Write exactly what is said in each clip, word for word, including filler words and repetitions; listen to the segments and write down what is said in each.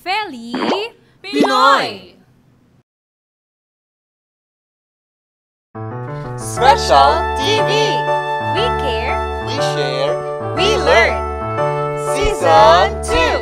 Feli Pinoy! Special T V! We care, We share, we learn! Season two!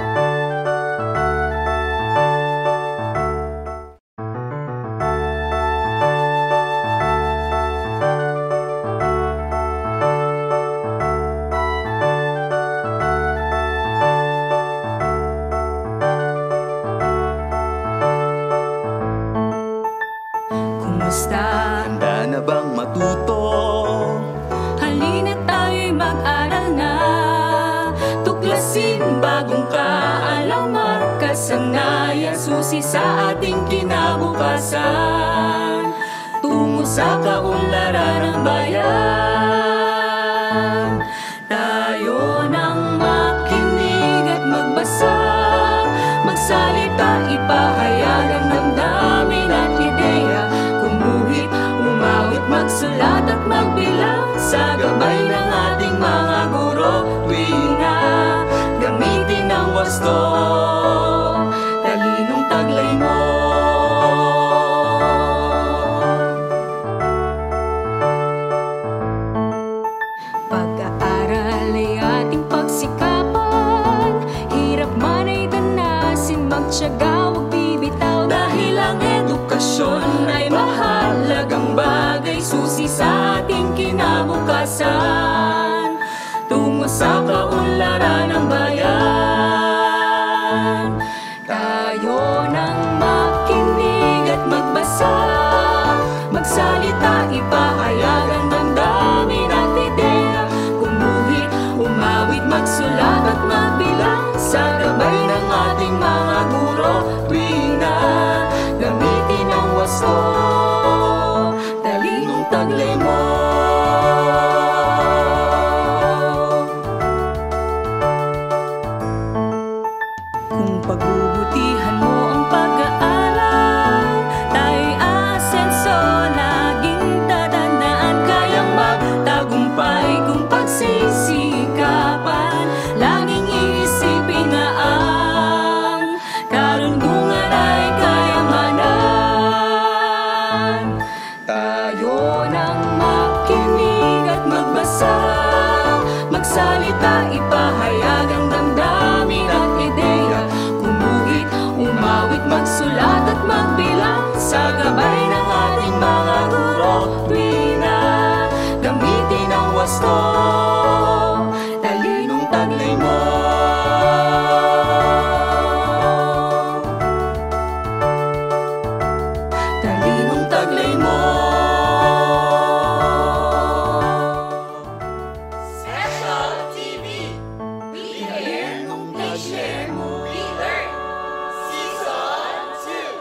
Kumusta? Handa na bang matuto? Halina tayo'y mag-aral na. Tuklasin bagong kaalaman, kasanayan, susi sa ating kinabukasan. Tungo sa kaunlaran ng bayan. Tayo nang makinig at magbasa, magsalita, ipahayag ang damdamin at ideya. Kumuhit, umawit, magsulat at magbilang sa gabay ng ating mga guro. Tuwina, gamitin ang wasto, talinong taglay mo. Pag-aaral ay ating pagsikapan, hirap man ay danasin, magtiyaga, huwag bibitaw. Dahil ang edukasyon ay mahalagang bagay, susi sa ating kinabukasan. Tungo sa kaunlaran ng bayan. Tayo nang makinig at magbasa, magsalita, ipahayag ang damdamin at ideya. Kumuhit, umawit, magsulat at magbilang sa gabay ng ating mga guro. Tuwina, gamitin ang wasto, talinong taglay mo. Kung pagbubutihan mo ang pag-aaral, tayo'y asenso, laging tatandaan. Kayang magtagumpay kung pagsisikapan, laging iisipin na ang karunungan ay kayamanan. Tayo nang makinig at magbasa, magsalita, ipahayag ang damdamin at ideya. Kumuhit, umawit, magsulat at magbilang sa gabay ng ating mga guro. Tuwina, gamitin ang wasto, talinong taglay mo. Talinong taglay mo. Special T V! We care, we share, we learn! Season two!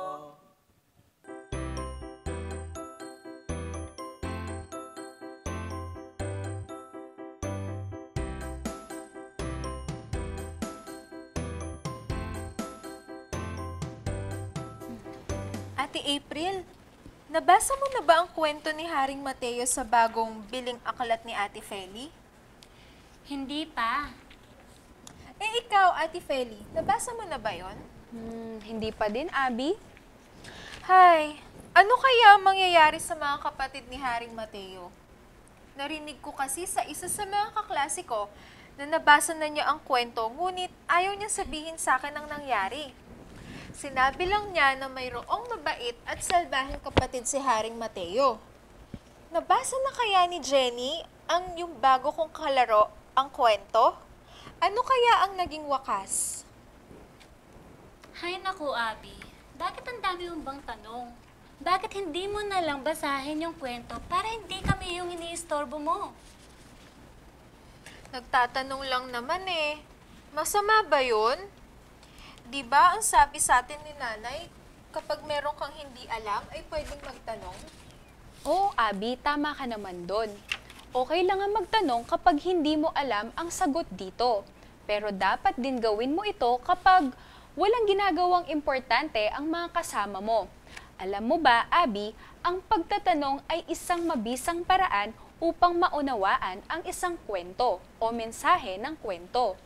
Ate April, nabasa mo na ba ang kwento ni Haring Mateo sa bagong biling aklat ni Ate Feli? Hindi pa. Eh ikaw, Ate Feli, nabasa mo na ba yon? Hmm, hindi pa din, Abby. Hay, ano kaya ang mangyayari sa mga kapatid ni Haring Mateo? Narinig ko kasi sa isa sa mga kaklase ko na nabasa na niya ang kwento, ngunit ayaw niya sabihin sa akin ang nangyari. Sinabi lang niya na mayroong mabait at salbahing kapatid si Haring Mateo. Nabasa na kaya ni Jenny ang yung bago kong kalaro, ang kwento? Ano kaya ang naging wakas? Hay naku, Abby. Bakit ang dami mong bang tanong? Bakit hindi mo na lang basahin yung kwento para hindi kami yung iniistorbo mo? Nagtatanong lang naman eh. Masama ba yun? Di ba ang sabi sa atin ni Nanay, kapag meron kang hindi alam, ay pwedeng magtanong? Oo, Abby, tama ka naman doon. Okay lang ang magtanong kapag hindi mo alam ang sagot dito. Pero dapat din gawin mo ito kapag walang ginagawang importante ang mga kasama mo. Alam mo ba, Abby, ang pagtatanong ay isang mabisang paraan upang maunawaan ang isang kwento o mensahe ng kwento.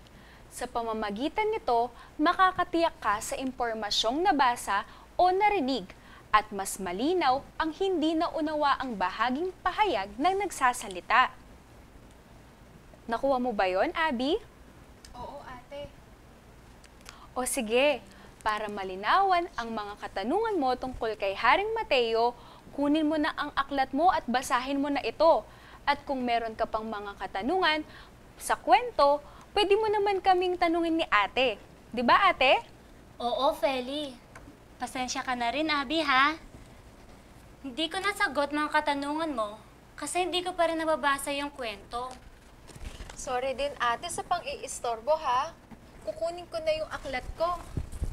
Sa pamamagitan nito, makakatiyak ka sa impormasyong nabasa o narinig at mas malinaw ang hindi naunawa ang bahaging pahayag ng nagsasalita. Nakuha mo ba yon, Abby? Oo, ate. O sige, para malinawan ang mga katanungan mo tungkol kay Haring Mateo, kunin mo na ang aklat mo at basahin mo na ito. At kung meron ka pang mga katanungan sa kwento, pwede mo naman kaming tanungin ni ate. Di ba, ate? Oo, Feli. Pasensya ka na rin, Abby, ha? Hindi ko nasagot mga katanungan mo kasi hindi ko pa rin nababasa yung kwento. Sorry din, ate, sa pang-iistorbo, ha? Kukunin ko na yung aklat ko.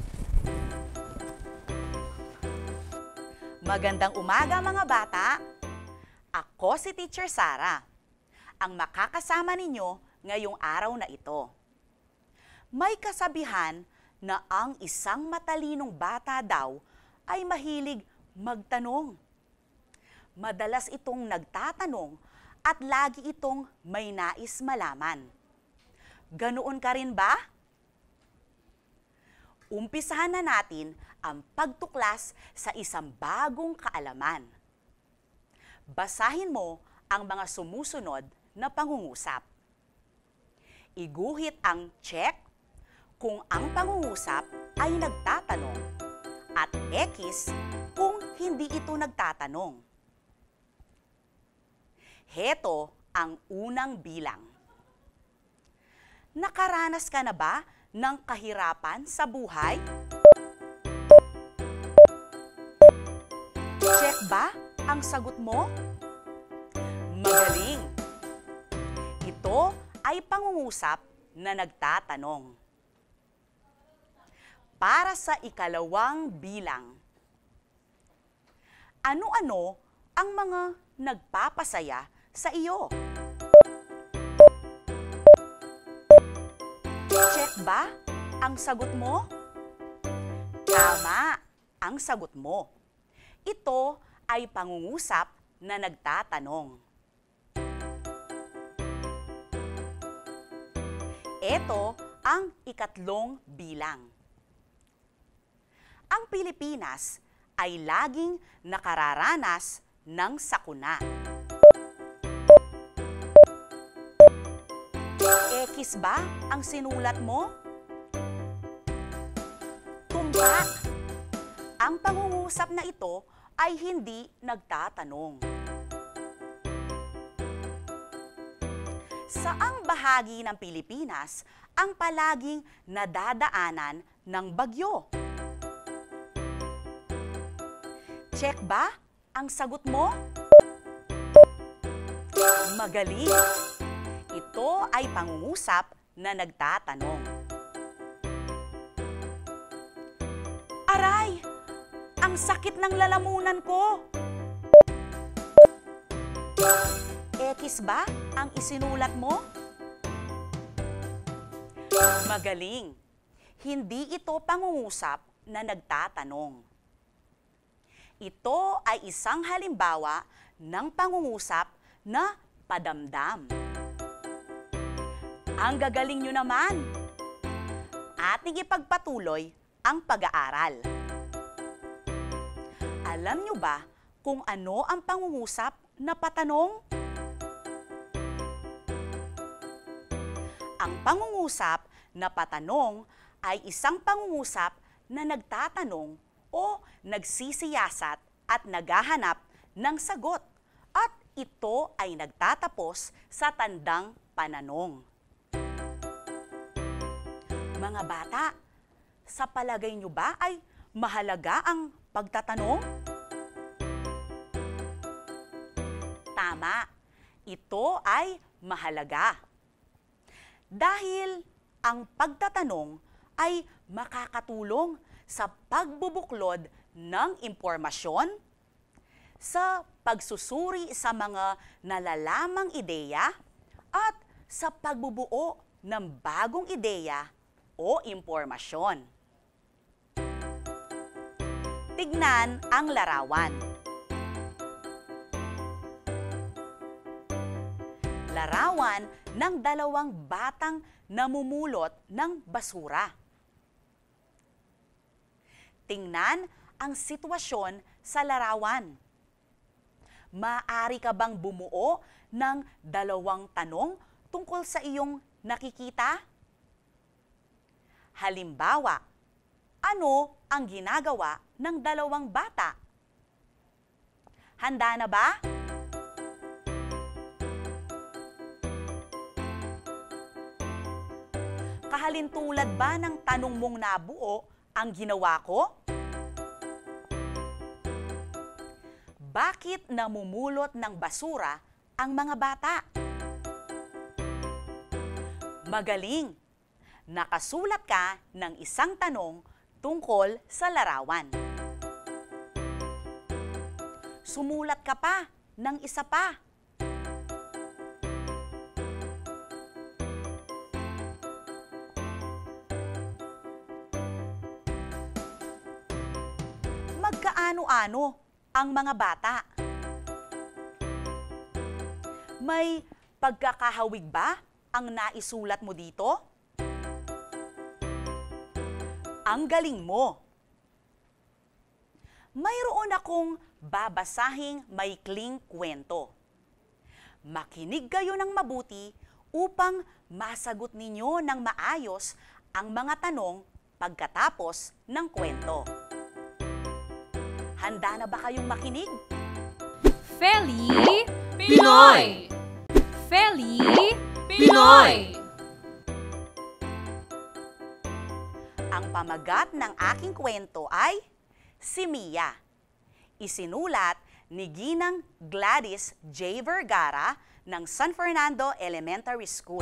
Magandang umaga mga bata! Ako si Teacher Sara, ang makakasama ninyo ngayong araw na ito. May kasabihan na ang isang matalinong bata daw ay mahilig magtanong. Madalas itong nagtatanong at lagi itong may nais malaman. Ganoon ka rin ba? Umpisahan na natin ang pagtuklas sa isang bagong kaalaman. Basahin mo ang mga sumusunod na pangungusap. Iguhit ang check kung ang pangungusap ay nagtatanong at X kung hindi ito nagtatanong. Heto ang unang bilang. Nakaranas ka na ba ng kahirapan sa buhay? Check ba ang sagot mo? Magaling! Ito ay pangungusap na nagtatanong. Para sa ikalawang bilang. Ano-ano ang mga nagpapasaya sa iyo? Check ba ang sagot mo? Tama ang sagot mo. Ito ay pangungusap na nagtatanong. Ito ang ikatlong bilang. Ang Pilipinas ay laging nakararanas ng sakuna. X ba ang sinulat mo? Tumpak! Ang pangungusap na ito ay hindi nagtatanong. Saang bahagi ng Pilipinas ang palaging nadadaanan ng bagyo? Check ba ang sagot mo? Magaling! Ito ay pangungusap na nagtatanong. Aray! Ang sakit ng lalamunan ko! X ba ang isinulat mo? Magaling! Hindi ito pangungusap na nagtatanong. Ito ay isang halimbawa ng pangungusap na padamdam. Ang gagaling nyo naman! Ating ipagpatuloy ang pag-aaral. Alam nyo ba kung ano ang pangungusap na patanong? Ang pangungusap na patanong ay isang pangungusap na nagtatanong o nagsisiyasat at naghahanap ng sagot at ito ay nagtatapos sa tandang pananong. Mga bata, sa palagay nyo ba ay mahalaga ang pagtatanong? Tama, ito ay mahalaga. Dahil ang pagtatanong ay makakatulong sa pagbubuklod ng impormasyon, sa pagsusuri sa mga nalalamang ideya, at sa pagbubuo ng bagong ideya o impormasyon. Tignan ang larawan. Larawan ng dalawang batang namumulot ng basura. Tingnan ang sitwasyon sa larawan. Maaari ka bang bumuo ng dalawang tanong tungkol sa iyong nakikita? Halimbawa, ano ang ginagawa ng dalawang bata? Handa na ba? Kahalintulad ba ng tanong mong nabuo ang ginawa ko? Bakit namumulot ng basura ang mga bata? Magaling! Nakasulat ka ng isang tanong tungkol sa larawan. Sumulat ka pa ng isa pa. Magkaano-ano ang mga bata? May pagkakahawig ba ang naisulat mo dito? Ang galing mo! Mayroon akong babasahing maikling kwento. Makinig kayo ng mabuti upang masagot ninyo ng maayos ang mga tanong pagkatapos ng kwento. Handa na ba kayong makinig? Feli Pinoy! Feli Pinoy! Ang pamagat ng aking kwento ay si Mia. Isinulat ni Ginang Gladys J. Vergara ng San Fernando Elementary School.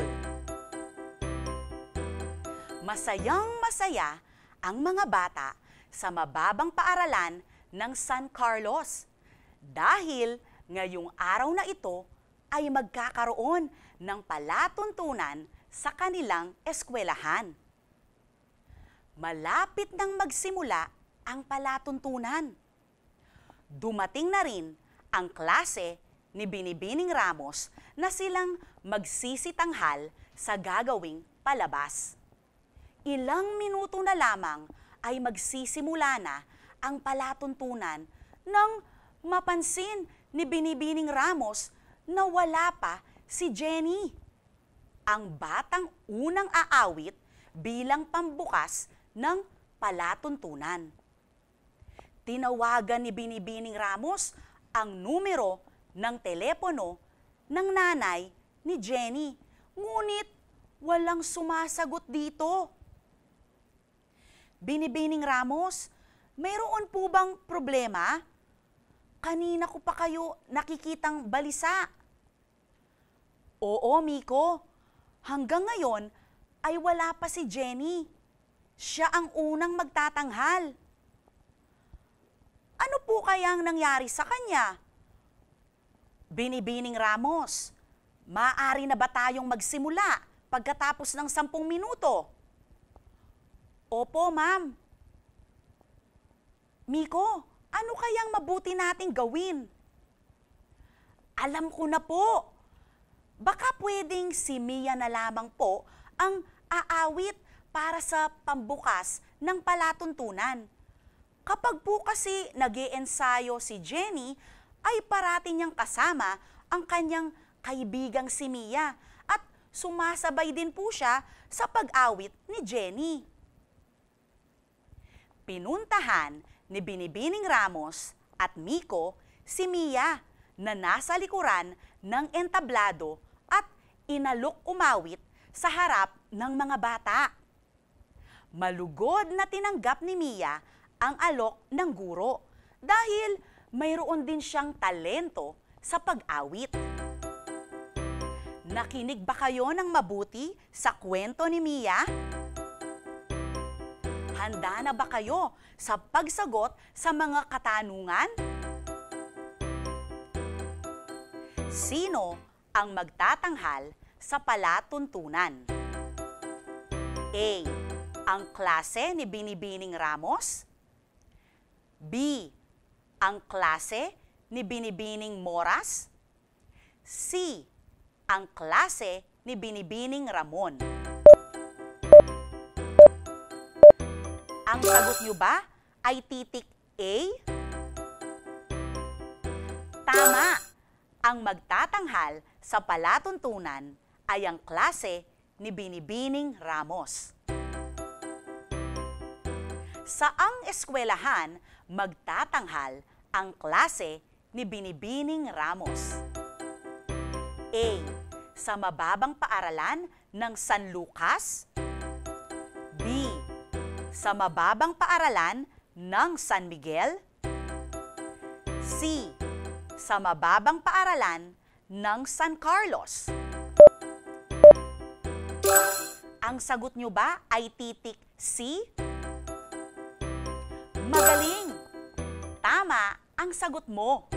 Masayang masaya ang mga bata sa mababang paaralan ng San Carlos dahil ngayong araw na ito ay magkakaroon ng palatuntunan sa kanilang eskwelahan. Malapit nang magsimula ang palatuntunan. Dumating na rin ang klase ni Binibining Ramos na silang magsisitanghal sa gagawing palabas. Ilang minuto na lamang ay magsisimula na ang palatuntunan nang mapansin ni Binibining Ramos na wala pa si Jenny, ang batang unang aawit bilang pambukas ng palatuntunan. Tinawagan ni Binibining Ramos ang numero ng telepono ng nanay ni Jenny, ngunit walang sumasagot dito. Binibining Ramos, mayroon po bang problema? Kanina ko pa kayo nakikitang balisa. Oo, Miko. Hanggang ngayon ay wala pa si Jenny. Siya ang unang magtatanghal. Ano po kayang nangyari sa kanya? Binibining Ramos, maaari na ba tayong magsimula pagkatapos ng sampung minuto? Opo, ma'am. Miko, ano kayang mabuti nating gawin? Alam ko na po. Baka pwedeng si Mia na lamang po ang aawit para sa pambukas ng palatuntunan. Kapag po kasi nag-iensayo si Jenny, ay parati niyang kasama ang kanyang kaibigang si Mia at sumasabay din po siya sa pag-awit ni Jenny. Pinuntahan ni Binibining Ramos at Miko si Mia na nasa likuran ng entablado at inalok umawit sa harap ng mga bata. Malugod na tinanggap ni Mia ang alok ng guro dahil mayroon din siyang talento sa pag-awit. Nakinig ba kayo ng mabuti sa kwento ni Mia? Handa na ba kayo sa pagsagot sa mga katanungan? Sino ang magtatanghal sa palatuntunan? A. Ang klase ni Binibining Ramos. B. Ang klase ni Binibining Moras. C. Ang klase ni Binibining Ramon. Ang sagot nyo ba ay titik A? Tama! Ang magtatanghal sa palatuntunan ay ang klase ni Binibining Ramos. Saang eskwelahan magtatanghal ang klase ni Binibining Ramos? A. Sa mababang paaralan ng San Lucas. B. Sa mababang paaralan ng San Miguel. C. Sa mababang paaralan ng San Carlos. Ang sagot nyo ba ay titik C? Magaling! Tama ang sagot mo.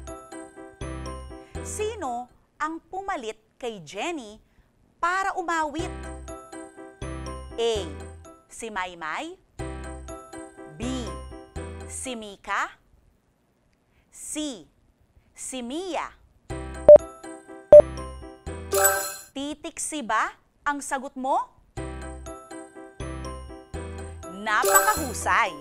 Sino ang pumalit kay Jenny para umawit? A. Si Maymay. B. Si Mika. C. Si Mia. Titik C ba ang sagot mo? Napakahusay!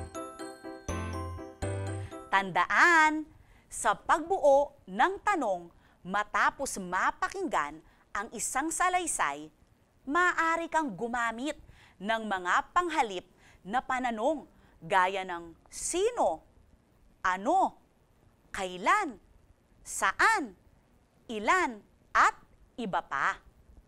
Tandaan, sa pagbuo ng tanong matapos mapakinggan ang isang salaysay, maaari kang gumamit ng mga panghalip na pananong gaya ng sino, ano, kailan, saan, ilan, at iba pa.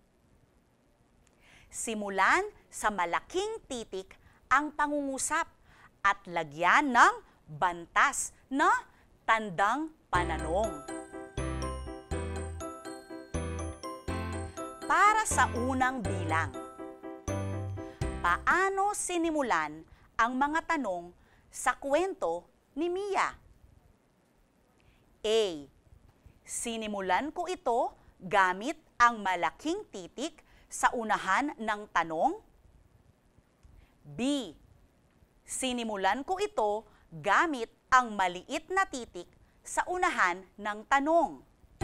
Simulan sa malaking titik ang pangungusap at lagyan ng bantas na tandang pananong. Para sa unang bilang, paano sinimulan ang mga tanong sa kwento ni Mia? A. Sinimulan ko ito gamit ang malaking titik sa unahan ng tanong. B. Sinimulan ko ito gamit ang maliit na titik sa unahan ng tanong.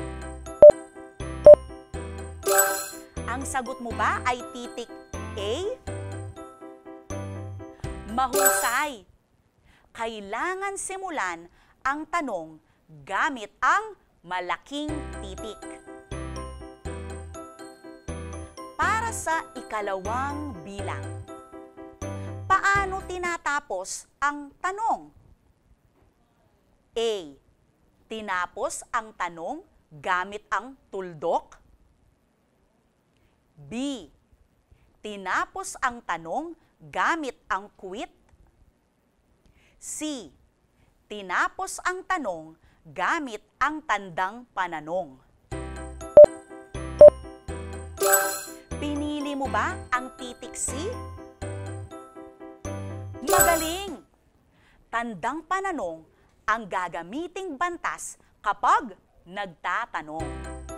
Ang sagot mo ba ay titik A? Mahusay! Kailangan simulan ang tanong gamit ang malaking titik. Para sa ikalawang bilang, paano tinatapos ang tanong? A. Tinapos ang tanong gamit ang tuldok. B. Tinapos ang tanong gamit ang quit. C. Tinapos ang tanong gamit ang tandang pananong. Pinili mo ba ang titik C? Magaling! Tandang pananong ang gagamiting bantas kapag nagtatanong.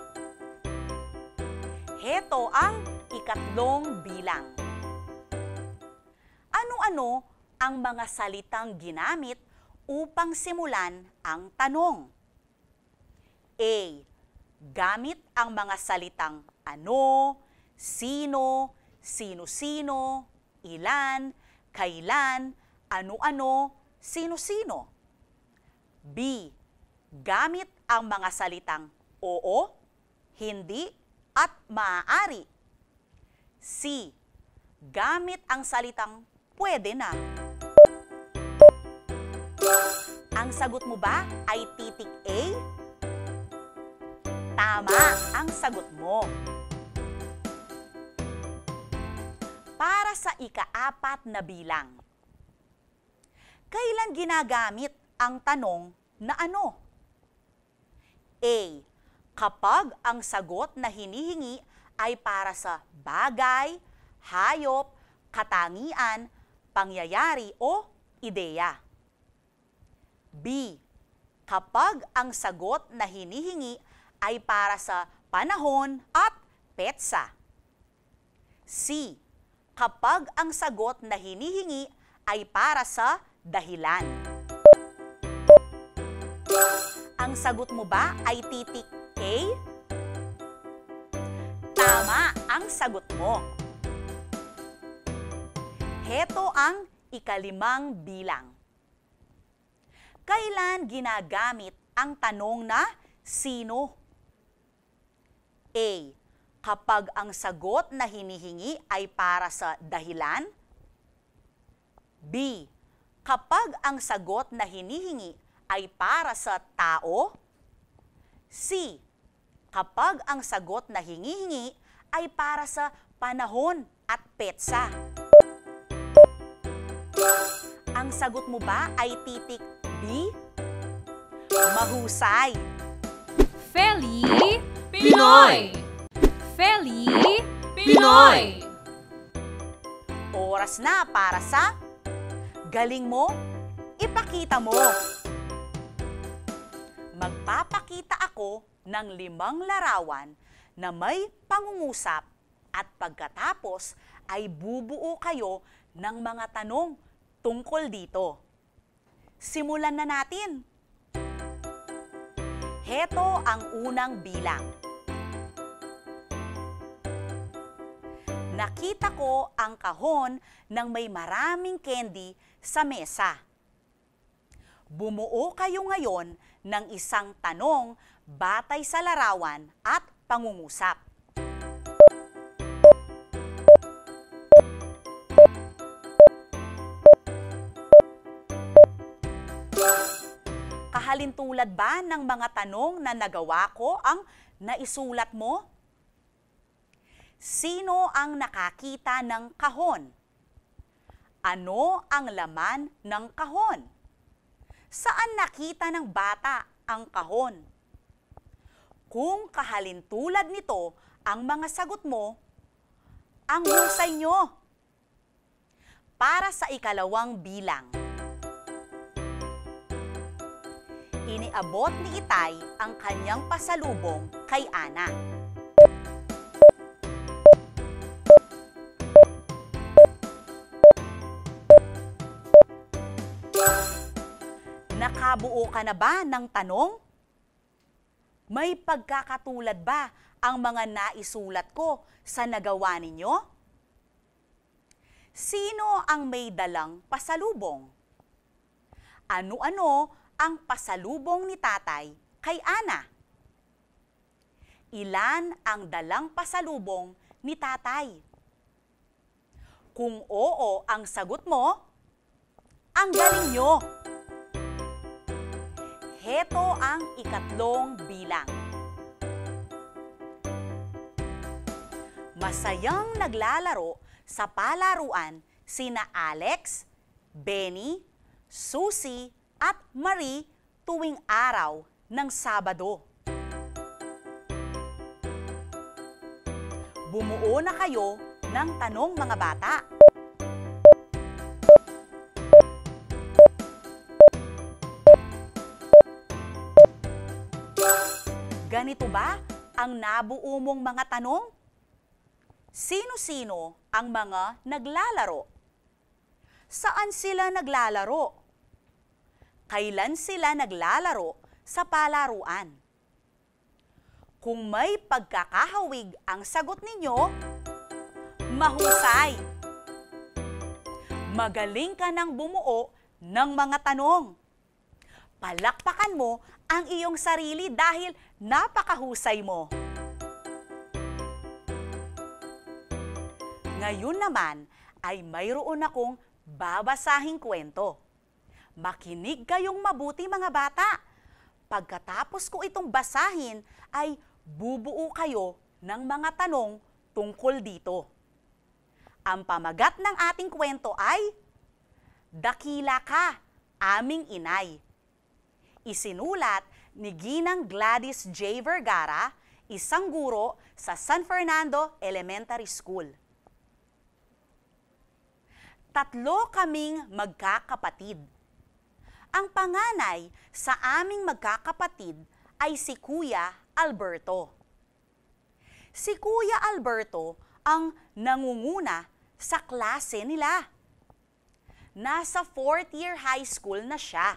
Heto ang ikatlong bilang. Ano-ano ang mga salitang ginamit upang simulan ang tanong? A. Gamit ang mga salitang ano, sino, sino-sino, ilan, kailan, ano-ano, sino-sino. B. Gamit ang mga salitang oo, hindi, at maaari. C. Gamit ang salitang pwede na. Ang sagot mo ba ay titik A? Tama ang sagot mo. Para sa ikaapat na bilang, kailan ginagamit ang tanong na ano? A. Kapag ang sagot na hinihingi ay para sa bagay, hayop, katangian, pangyayari o ideya. B. Kapag ang sagot na hinihingi ay para sa panahon at petsa. C. Kapag ang sagot na hinihingi ay para sa dahilan. Ang sagot mo ba ay titik A? Tama ang sagot mo. Heto ang ikalimang bilang. Kailan ginagamit ang tanong na sino? A. Kapag ang sagot na hinihingi ay para sa dahilan. B. Kapag ang sagot na hinihingi ay para sa tao. C. Kapag ang sagot na hinihingi ay para sa panahon at petsa. Ang sagot mo ba ay titik B? Mahusay! Feli Pinoy! Feli Pinoy! Oras na para sa galing mo, ipakita mo. Magpapakita ako ng limang larawan na may pangungusap at pagkatapos ay bubuo kayo ng mga tanong tungkol dito. Simulan na natin. Heto ang unang bilang. Nakita ko ang kahon ng may maraming candy sa mesa. Bumuo kayo ngayon ng isang tanong batay sa larawan at pangungusap. Kahalintulad ba ng mga tanong na nagawa ko ang naisulat mo? Sino ang nakakita ng kahon? Ano ang laman ng kahon? Saan nakita ng bata ang kahon? Kung kahalintulad nito ang mga sagot mo, ang husay nyo. Para sa ikalawang bilang. Iniabot ni Itay ang kanyang pasalubong kay Ana. Nakabuo ka na ba ng tanong? May pagkakatulad ba ang mga naisulat ko sa nagawa ninyo? Sino ang may dalang pasalubong? Ano-ano ang pasalubong ni tatay kay Ana? Ilan ang dalang pasalubong ni tatay? Kung oo ang sagot mo, ang galing nyo! Heto ang ikatlong bilang. Masayang naglalaro sa palaruan sina Alex, Benny, Susie at Marie tuwing araw ng Sabado. Bumuo na kayo ng tanong mga bata. Ganito ba ang nabuo mong mga tanong? Sino-sino ang mga naglalaro? Saan sila naglalaro? Kailan sila naglalaro sa palaruan? Kung may pagkakahawig ang sagot ninyo, mahusay! Magaling ka nang bumuo ng mga tanong. Palakpakan mo ang iyong sarili dahil napakahusay mo. Ngayon naman ay mayroon akong babasahing kwento. Makinig kayong mabuti mga bata. Pagkatapos ko itong basahin ay bubuo kayo ng mga tanong tungkol dito. Ang pamagat ng ating kwento ay Dakila Ka, Aming Inay. Isinulat ni Ginang Gladys J. Vergara, isang guro sa San Fernando Elementary School. Tatlo kaming magkakapatid. Ang panganay sa aming magkakapatid ay si Kuya Alberto. Si Kuya Alberto ang nangunguna sa klase nila. Nasa fourth year high school na siya.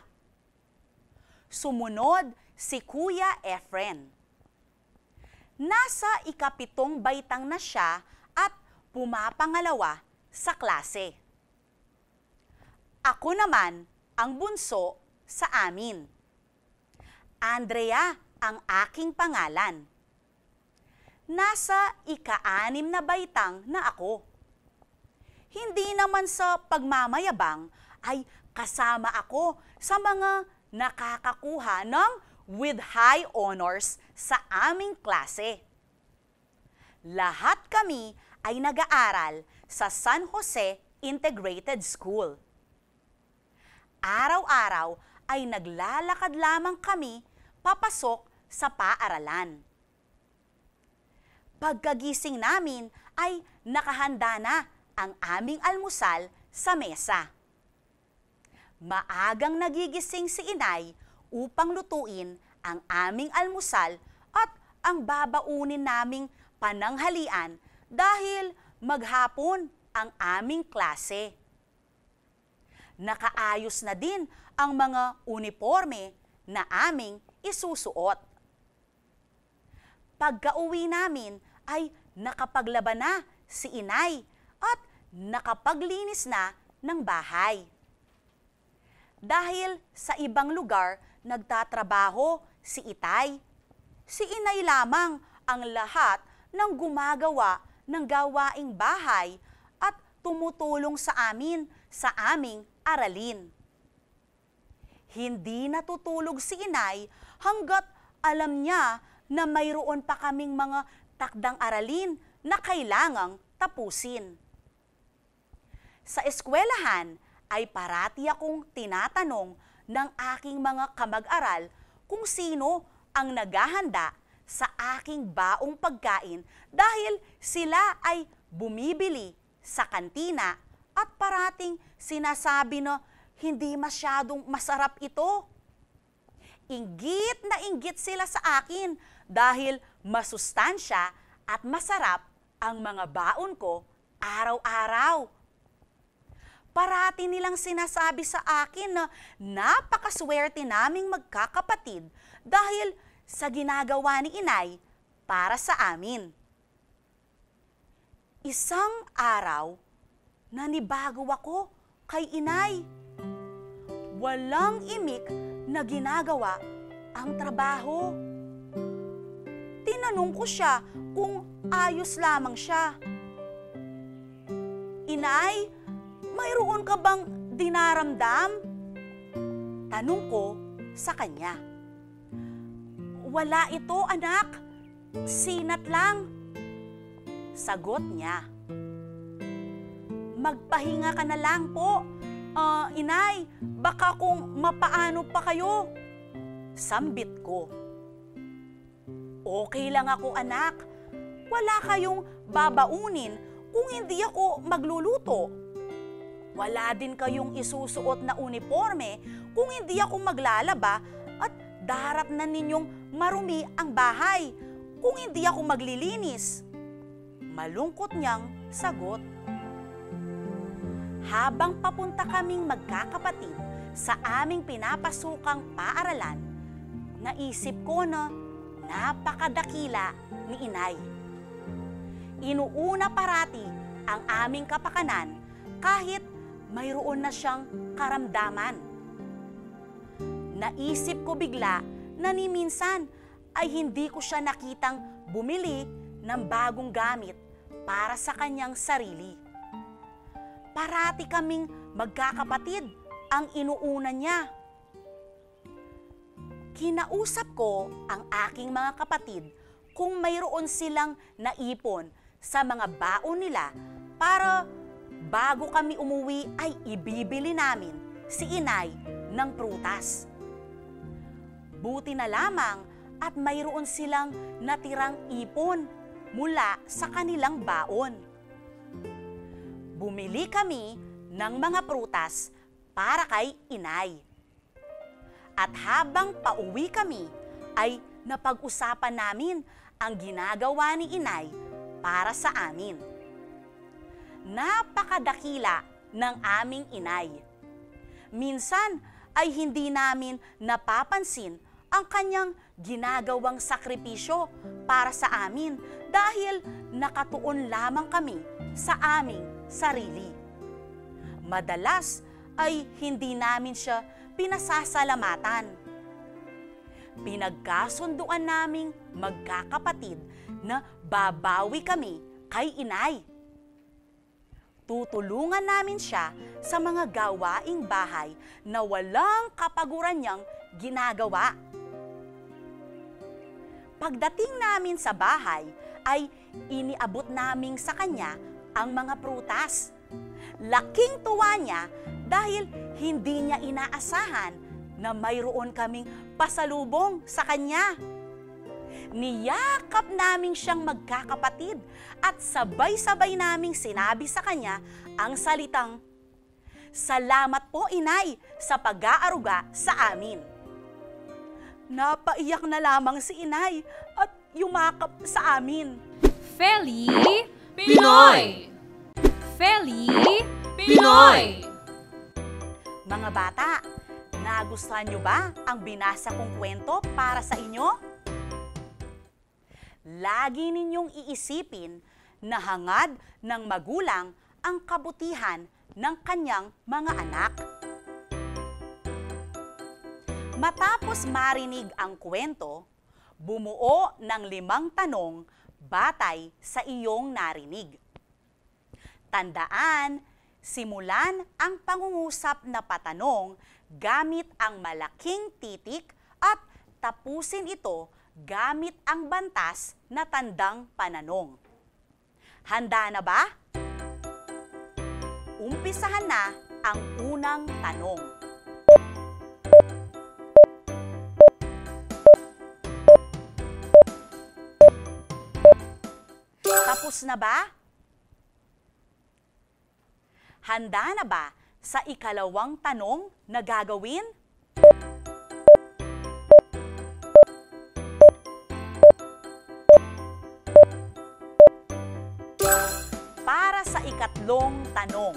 Sumunod si Kuya Efren. Nasa ikapitong baitang na siya at pumapangalawa sa klase. Ako naman ang bunso sa amin. Andrea ang aking pangalan. Nasa ika-anim na baitang na ako. Hindi naman sa pagmamayabang ay kasama ako sa mga nakakakuha ng with high honors sa aming klase. Lahat kami ay nag-aaral sa San Jose Integrated School. Araw-araw ay naglalakad lamang kami papasok sa paaralan. Pagkagising namin ay nakahanda na ang aming almusal sa mesa. Maagang nagigising si inay upang lutuin ang aming almusal at ang babaunin naming pananghalian dahil maghapon ang aming klase. Nakaayos na din ang mga uniforme na aming isusuot. Pagka-uwi namin ay nakapaglaban na si inay at nakapaglinis na ng bahay. Dahil sa ibang lugar nagtatrabaho si itay, si inay lamang ang lahat ng gumagawa ng gawaing bahay at tumutulong sa amin sa aming aralin. Hindi natutulog si inay hanggat alam niya na mayroon pa kaming mga takdang aralin na kailangang tapusin. Sa eskwelahan ay parati akong tinatanong ng aking mga kamag-aral kung sino ang naghahanda sa aking baong pagkain dahil sila ay bumibili sa kantina at parating sinasabi na hindi masyadong masarap ito. Inggit na inggit sila sa akin dahil masustansya at masarap ang mga baon ko araw-araw. Parati nilang sinasabi sa akin na napakaswerte naming magkakapatid dahil sa ginagawa ni inay para sa amin. Isang araw, nanibago ako kay inay. Walang imik na ginagawa ang trabaho. Tinanong ko siya kung ayos lamang siya. Inay, mayroon ka bang dinaramdam? Tanong ko sa kanya. Wala ito, anak. Sinat lang. Sagot niya. Magpahinga ka na lang po. Uh, inay, baka kung mapaano pa kayo. Sambit ko. Okay lang ako, anak. Wala kayong babaunin kung hindi ako magluluto. Wala din kayong isusuot na uniforme kung hindi ako maglalaba at darat na ninyong marumi ang bahay kung hindi ako maglilinis. Malungkot niyang sagot. Habang papunta kaming magkakapatid sa aming pinapasukang paaralan, naisip ko na napakadakila ni inay. Inuuna parati ang aming kapakanan kahit mayroon na siyang karamdaman. Naisip ko bigla na ni minsan ay hindi ko siya nakitang bumili ng bagong gamit para sa kanyang sarili. Parati kaming magkakapatid ang inuuna niya. Kinausap ko ang aking mga kapatid kung mayroon silang naipon sa mga baon nila para bago kami umuwi ay ibibili namin si inay ng prutas. Buti na lamang at mayroon silang natirang ipon mula sa kanilang baon. Bumili kami ng mga prutas para kay inay. At habang pauwi kami ay napag-usapan namin ang ginagawa ni inay para sa amin. Napakadakila ng aming inay. Minsan ay hindi namin napapansin ang kanyang ginagawang sakripisyo para sa amin dahil nakatuon lamang kami sa aming sarili. Madalas ay hindi namin siya pinasasalamatan. Pinagkasunduan naming magkakapatid na babawi kami kay inay. Tutulungan namin siya sa mga gawaing bahay na walang kapaguran niyang ginagawa. Pagdating namin sa bahay, ay iniabot namin sa kanya ang mga prutas. Laking tuwa niya dahil hindi niya inaasahan na mayroon kaming pasalubong sa kanya. Niyakap namin siyang magkakapatid at sabay-sabay naming sinabi sa kanya ang salitang, "Salamat po, inay, sa pag-aaruga sa amin." Napaiyak na lamang si inay at yumakap sa amin. Feli Pinoy! Feli Pinoy! Mga bata, nagustuhan niyo ba ang binasa kong kwento para sa inyo? Lagi ninyong iisipin na hangad ng magulang ang kabutihan ng kanyang mga anak. Matapos marinig ang kwento, bumuo ng limang tanong batay sa iyong narinig. Tandaan, simulan ang pangungusap na patanong gamit ang malaking titik at tapusin ito gamit ang bantas na tandang pananong. Handa na ba? Umpisahan na ang unang tanong. Tapos na ba? Handa na ba sa ikalawang tanong na gagawin? Para sa ikatlong tanong.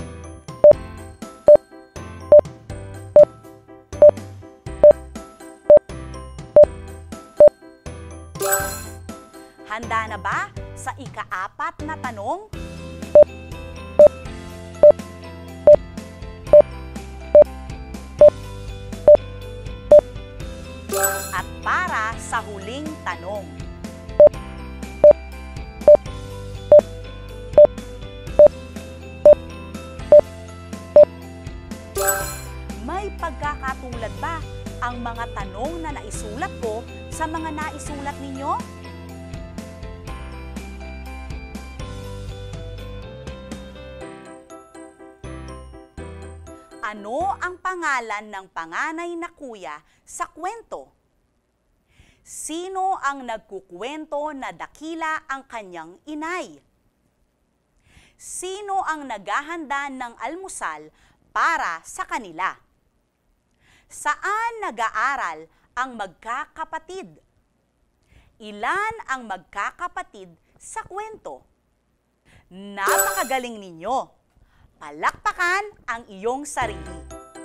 Handa na ba sa ikaapat na tanong? At para sa huling tanong. May pagkakatulad ba ang mga tanong na naisulat ko sa mga naisulat ninyo? Ano ang pangalan ng panganay na kuya sa kwento? Sino ang nagkukwento na dakila ang kanyang inay? Sino ang naghahanda ng almusal para sa kanila? Saan nag-aaral ang magkakapatid? Ilan ang magkakapatid sa kwento? Napakagaling ninyo! Palakpakan ang iyong sarili.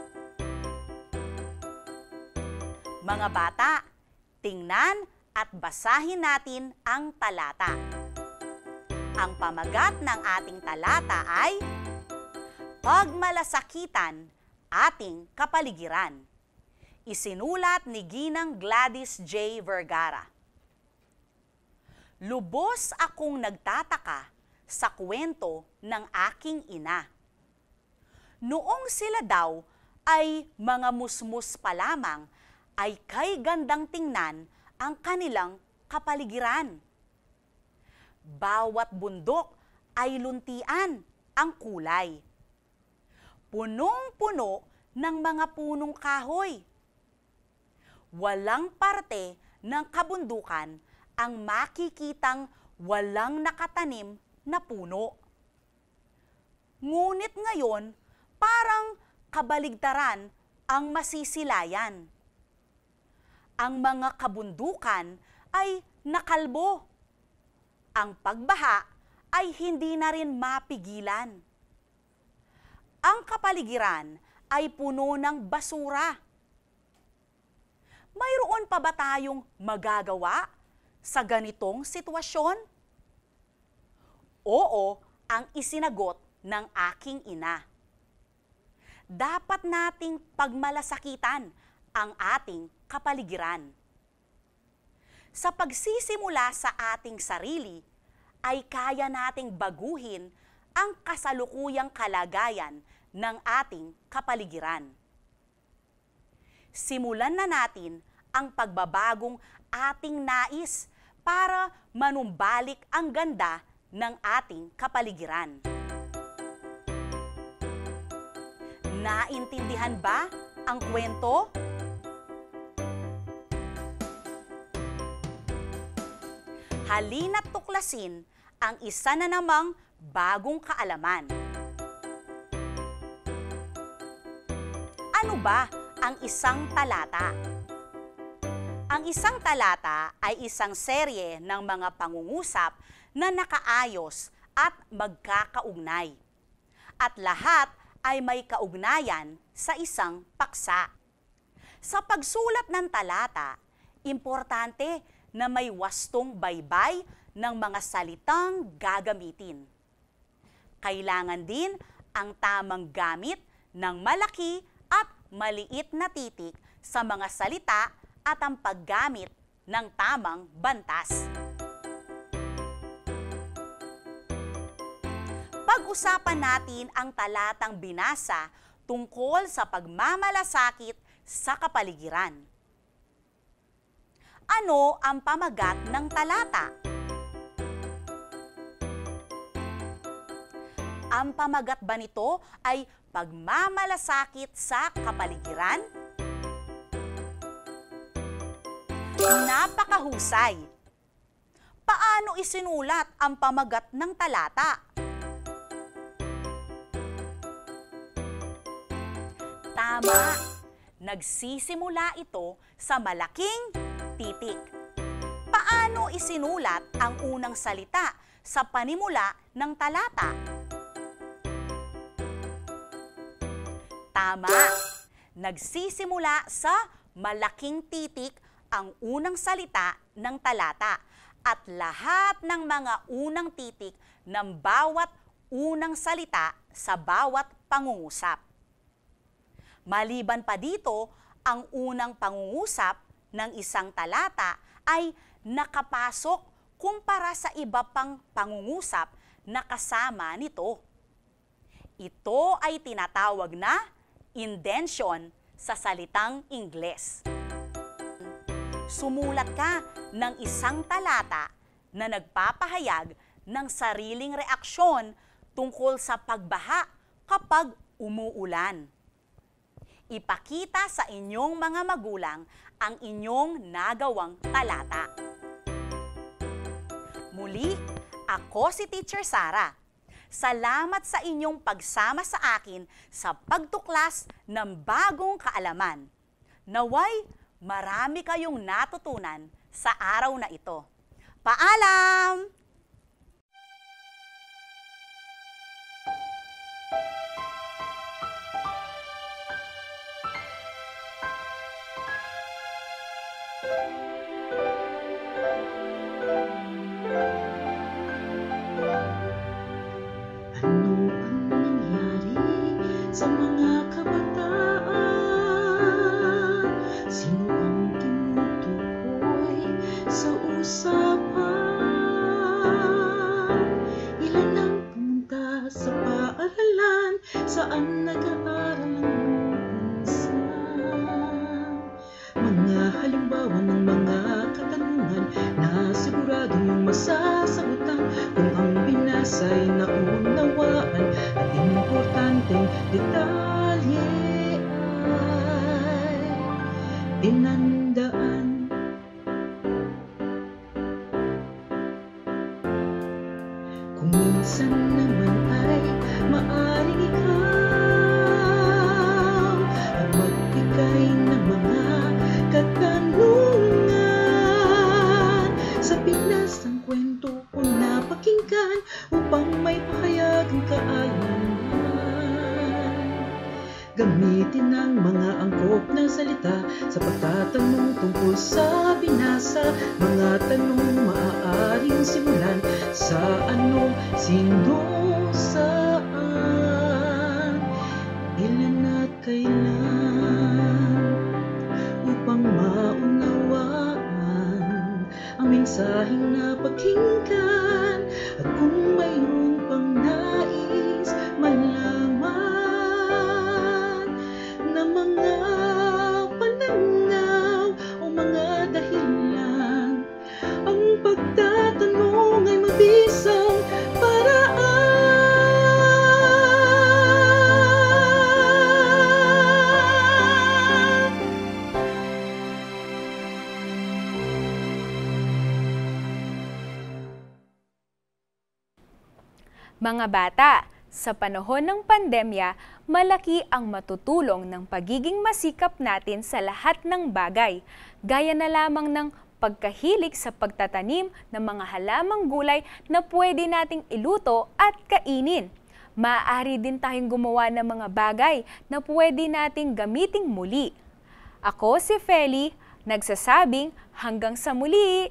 Mga bata, tingnan at basahin natin ang talata. Ang pamagat ng ating talata ay Pagmalasakitan, ating kapaligiran. Isinulat ni Ginang Gladys J. Vergara. Lubos akong nagtataka sa kwento ng aking ina. Noong sila daw ay mga musmus pa lamang, ay kay gandang tingnan ang kanilang kapaligiran. Bawat bundok ay luntian ang kulay. Punong-puno ng mga punong kahoy. Walang parte ng kabundukan ang makikitang walang nakatanim na puno. Ngunit ngayon, parang kabaligtaran ang masisilayan. Ang mga kabundukan ay nakalbo. Ang pagbaha ay hindi na rin mapigilan. Ang kapaligiran ay puno ng basura. Mayroon pa ba tayong magagawa sa ganitong sitwasyon? Oo, ang isinagot ng aking ina. dapat nating pagmalasakitan ang ating kapaligiran. Sa pagsisimula sa ating sarili, ay kaya nating baguhin ang kasalukuyang kalagayan ng ating kapaligiran. Simulan na natin ang pagbabagong ating nais para manumbalik ang ganda ng ating kapaligiran. Naintindihan ba ang kwento? Halina't tuklasin ang isa na namang bagong kaalaman. Ano ba ang isang talata? Ang isang talata ay isang serye ng mga pangungusap na nakaayos at magkakaugnay. At lahat ay may kaugnayan sa isang paksa. Sa pagsulat ng talata, importante na may wastong baybay ng mga salitang gagamitin. Kailangan din ang tamang gamit ng malaki at maliit na titik sa mga salita at ang paggamit ng tamang bantas. Pag-usapan natin ang talatang binasa tungkol sa pagmamalasakit sa kapaligiran. Ano ang pamagat ng talata? Ang pamagat ba nito ay pagmamalasakit sa kapaligiran? Napakahusay! Paano isinulat ang pamagat ng talata? Tama! Nagsisimula ito sa malaking titik. Paano isinulat ang unang salita sa panimula ng talata? Tama! Nagsisimula sa malaking titik ang unang salita ng talata at lahat ng mga unang titik ng bawat unang salita sa bawat pangungusap. Maliban pa dito, ang unang pangungusap ng isang talata ay nakapasok kumpara sa iba pang pangungusap na kasama nito. Ito ay tinatawag na indention sa salitang Ingles. Sumulat ka ng isang talata na nagpapahayag ng sariling reaksyon tungkol sa pagbaha kapag umuulan. Ipakita sa inyong mga magulang ang inyong nagawang talata. Muli, ako si Teacher Sara. Salamat sa inyong pagsama sa akin sa pagtuklas ng bagong kaalaman. Naway, marami kayong natutunan sa araw na ito. Paalam! Sa mga kabataan, sino ang tumutukoy sa usapan? Ilan ang pumunta sa paaralan, saan nag-aaral ang minsan? Mga halimbawa ng mga katanungan na sigurado yung masasagutan kung ang binasa'y naunawaan at importanteng detalye ay tinandaan. Kung minsan naman ay maaring ikaw ang magbigay ng mga katanungan sa biglas ng kwento kung napakinggan upang may pahayag ang kaalaman. Gamitin ang mga angkop na salita sa pagtatanong tungkol sa binasa. Mga tanong maaaring simulan sa ano, sino, saan. Ilan at basahing na pakinggan. At kung mayroon pang nais malaman na mga pananaw o mga dahilan, ang pagtatanong ay mabisang paraan. Mga bata, sa panahon ng pandemya, malaki ang matutulong ng pagiging masikap natin sa lahat ng bagay, gaya na lamang ng pagkahilig sa pagtatanim ng mga halamang gulay na pwede nating iluto at kainin. Maaari din tayong gumawa ng mga bagay na pwede nating gamiting muli. Ako si Feli, nagsasabing hanggang sa muli!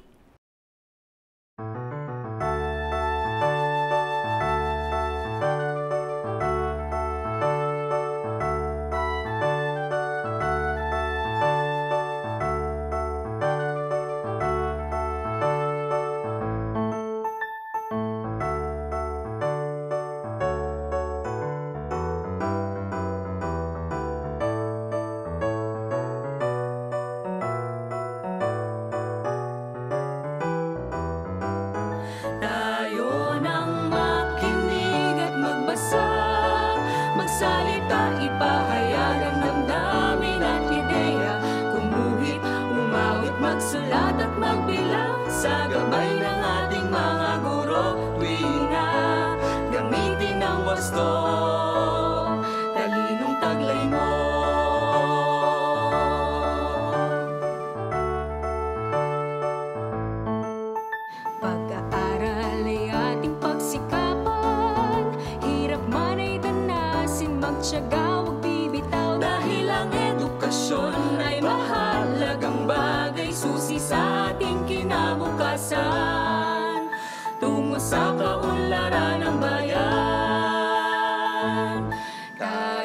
Tayo nang makinig at magbasa, magsalita, ipahayag ang damdamin at ideya. Kumuhit, umawit, magsulat at magbilang sa gabay ng ating mga guro. Tuwina, gamitin ang wasto, talinong taglay mo. Pag-aaral ay ating pagsikapan, hirap man ay danasin, magtiyaga, huwag bibitaw. Dahil ang edukasyon ay mahalagang bagay, susi sa ating kinabukasan, tungo sa kaunlaran ng bayan.